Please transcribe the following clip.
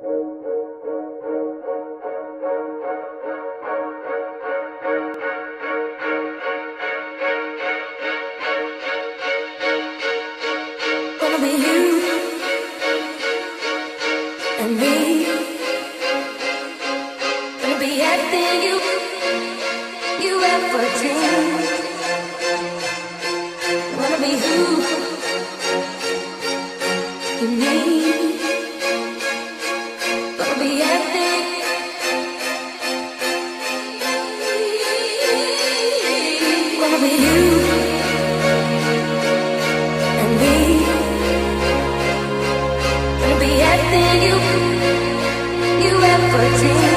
Gonna be you and me. Gonna be everything you ever dreamed. Wanna be who you need. Gonna be everything. Gonna be you and me. Gonna be everything you ever dreamed.